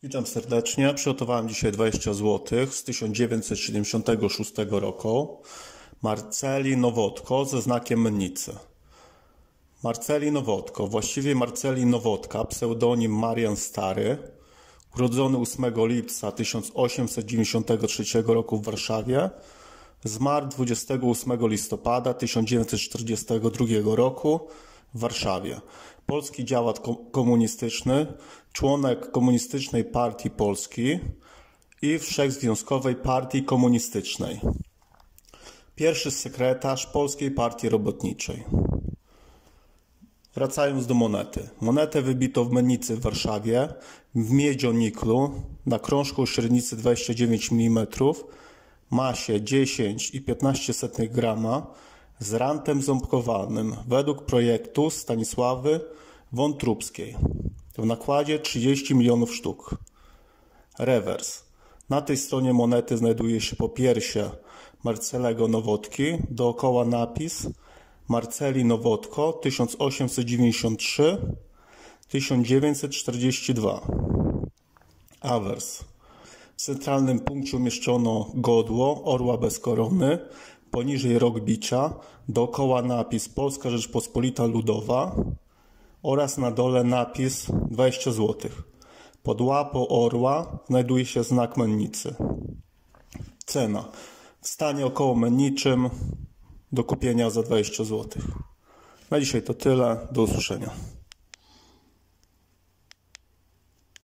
Witam serdecznie. Przygotowałem dzisiaj 20 zł z 1976 roku. Marceli Nowotko ze znakiem mennicy. Marceli Nowotko, właściwie Marceli Nowotka, pseudonim Marian Stary, urodzony 8 lipca 1893 roku w Warszawie, zmarł 28 listopada 1942 roku w Warszawie. Polski działacz komunistyczny, członek Komunistycznej Partii Polski i Wszechzwiązkowej Partii Komunistycznej. Pierwszy sekretarz Polskiej Partii Robotniczej. Wracając do monety. Monetę wybito w mennicy w Warszawie, w miedzioniklu, na krążku o średnicy 29 mm, masie 10,15 grama, z rantem ząbkowanym według projektu Stanisławy Wątróbskiej. W nakładzie 30 milionów sztuk. Rewers. Na tej stronie monety znajduje się popiersie Marcelego Nowotki, dookoła napis Marceli Nowotko 1883-1942. Awers. W centralnym punkcie umieszczono godło orła bez korony, poniżej rok bicia, dookoła napis Polska Rzeczpospolita Ludowa oraz na dole napis 20 zł. Pod łapą orła znajduje się znak mennicy. Cena. W stanie około menniczym do kupienia za 20 zł. Na dzisiaj to tyle. Do usłyszenia.